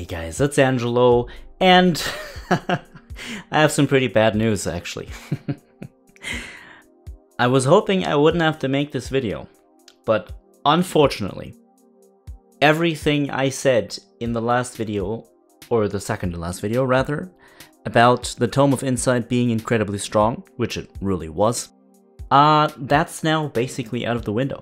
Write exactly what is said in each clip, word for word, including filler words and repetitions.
guys, it's Angelo, and I have some pretty bad news actually. I was hoping I wouldn't have to make this video, but unfortunately, everything I said in the last video, or the second to last video rather, about the Tome of Insight being incredibly strong, which it really was, uh, that's now basically out of the window.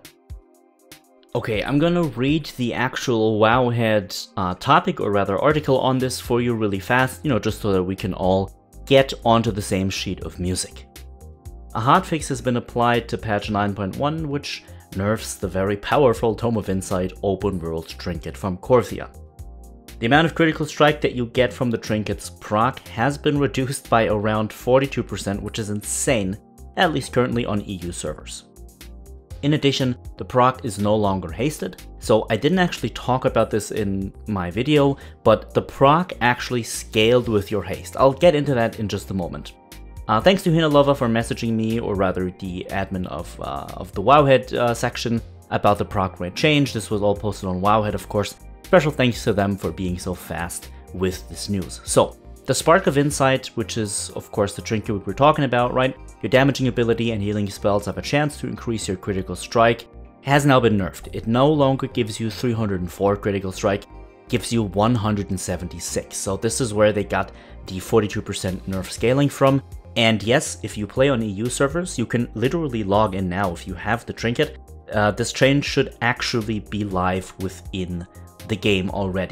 Okay, I'm gonna read the actual Wowhead uh, topic, or rather article on this for you really fast, you know, just so that we can all get onto the same sheet of music. A hotfix has been applied to patch nine point one, which nerfs the very powerful Tome of Insight open world trinket from Korthia. The amount of critical strike that you get from the trinket's proc has been reduced by around forty-two percent, which is insane, at least currently on E U servers. In addition, the proc is no longer hasted, so I didn't actually talk about this in my video, but the proc actually scaled with your haste. I'll get into that in just a moment. Uh, thanks to Hinalova for messaging me, or rather the admin of, uh, of the Wowhead uh, section, about the proc rate change. This was all posted on Wowhead, of course. Special thanks to them for being so fast with this news. So, the Spark of Insight, which is of course the trinket we're talking about, right? Your damaging ability and healing spells have a chance to increase your critical strike, has now been nerfed. It no longer gives you three hundred four critical strike, gives you one hundred seventy-six. So this is where they got the forty-two percent nerf scaling from. And yes, if you play on E U servers, you can literally log in now if you have the trinket. Uh, this change should actually be live within the game already.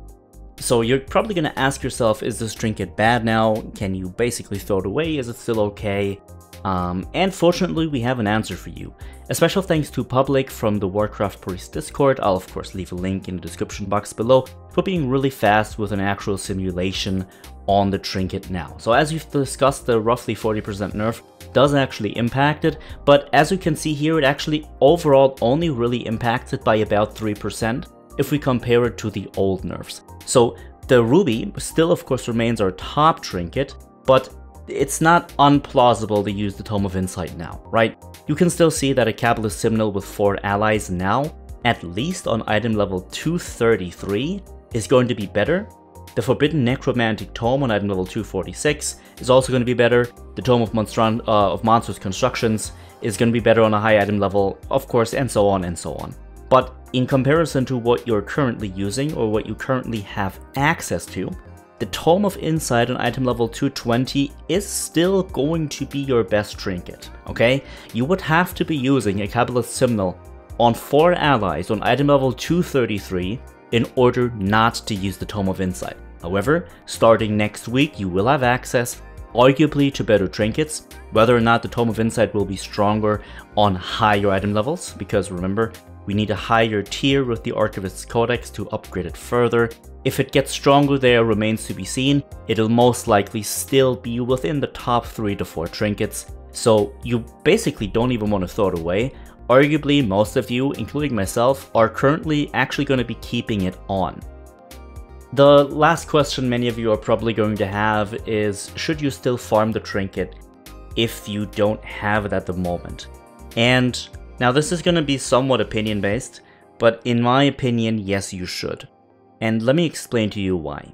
So you're probably going to ask yourself, is this trinket bad now? Can you basically throw it away? Is it still okay? Um, and fortunately, we have an answer for you. A special thanks to Public from the Warcraft Priest Discord. I'll of course leave a link in the description box below for being really fast with an actual simulation on the trinket now. So as we've discussed, the roughly forty percent nerf does actually impact it, but as you can see here, it actually overall only really impacts it by about three percent if we compare it to the old nerfs. So the Ruby still of course remains our top trinket, but it's not unplausible to use the Tome of Insight now, right? You can still see that a Cabalist Simnel with four allies now, at least on item level two thirty-three, is going to be better. The Forbidden Necromantic Tome on item level two forty-six is also going to be better. The Tome of, Monstron uh, of Monstrous Constructions is going to be better on a high item level, of course, and so on and so on. But in comparison to what you're currently using, or what you currently have access to, the Tome of Insight on item level two twenty is still going to be your best trinket, okay? You would have to be using a Cabalist Simnel on four allies on item level two thirty-three in order not to use the Tome of Insight. However, starting next week, you will have access, arguably, to better trinkets. Whether or not the Tome of Insight will be stronger on higher item levels, because remember, we need a higher tier with the Archivist's Codex to upgrade it further. If it gets stronger there remains to be seen. It'll most likely still be within the top three to four trinkets, so you basically don't even want to throw it away. Arguably, most of you, including myself, are currently actually going to be keeping it on. The last question many of you are probably going to have is, should you still farm the trinket if you don't have it at the moment? And now this is going to be somewhat opinion based, but in my opinion, yes, you should. And let me explain to you why.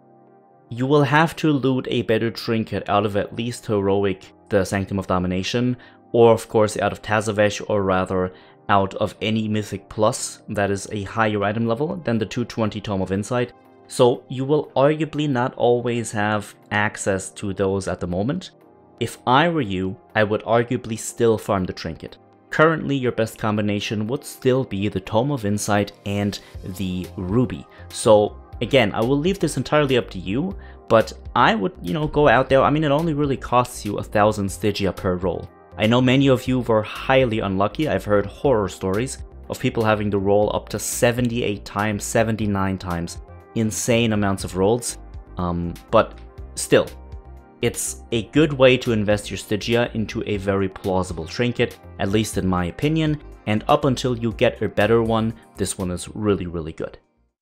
You will have to loot a better trinket out of at least Heroic, the Sanctum of Domination, or of course out of Tazavesh, or rather out of any Mythic Plus that is a higher item level than the two twenty Tome of Insight. So you will arguably not always have access to those at the moment. If I were you, I would arguably still farm the trinket. Currently, your best combination would still be the Tome of Insight and the Ruby. So again, I will leave this entirely up to you, but I would, you know, go out there. I mean, it only really costs you a thousand Stygia per roll. I know many of you were highly unlucky. I've heard horror stories of people having to roll up to seventy-eight times, seventy-nine times. Insane amounts of rolls. Um, but still, it's a good way to invest your Stygia into a very plausible trinket, at least in my opinion, and up until you get a better one, this one is really, really good.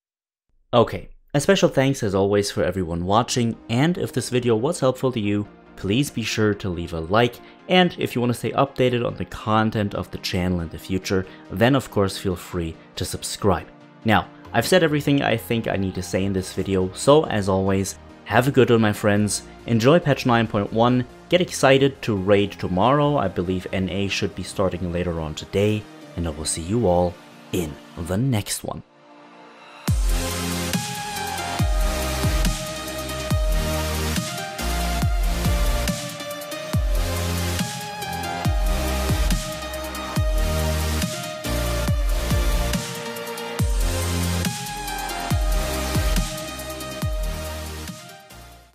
Okay, a special thanks as always for everyone watching, and if this video was helpful to you, please be sure to leave a like, and if you want to stay updated on the content of the channel in the future, then of course feel free to subscribe. Now, I've said everything I think I need to say in this video, so as always, have a good one my friends, enjoy patch nine point one, get excited to raid tomorrow, I believe N A should be starting later on today, and I will see you all in the next one.